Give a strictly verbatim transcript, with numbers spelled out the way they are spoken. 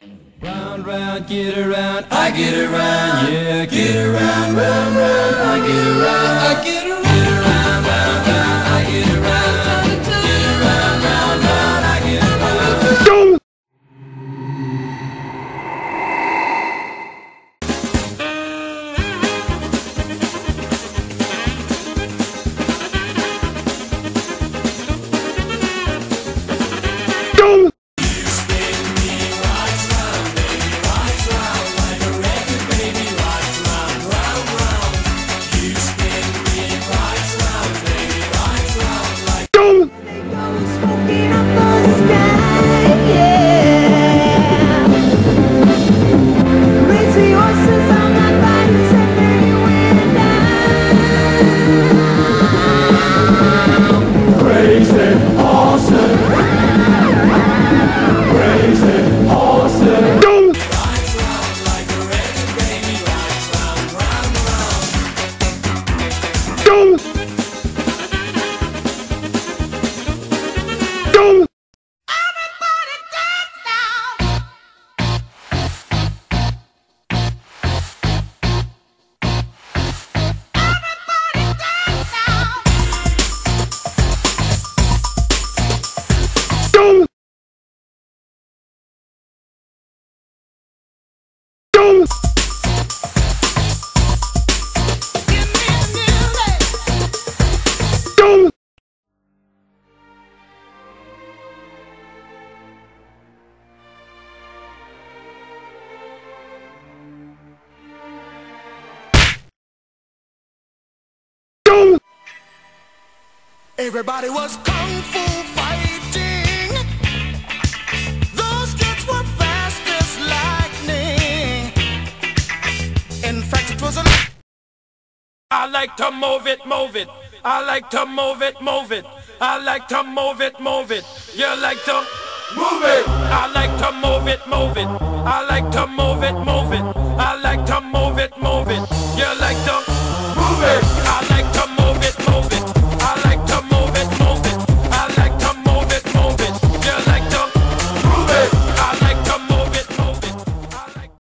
Round, round, get around, I get around, yeah, get around, round, round, I get around, I get around, get around, round, round, I get around, get around, round, round, I get around. Everybody was kung fu fighting. Those kids were fast as lightning. In fact, it was a... I like to move it, move it. I like to move it, move it. I like to move it, move it. You like to move it. I like to move it, move it. I like to move it, move it. I like to move it, move it. You like to move it.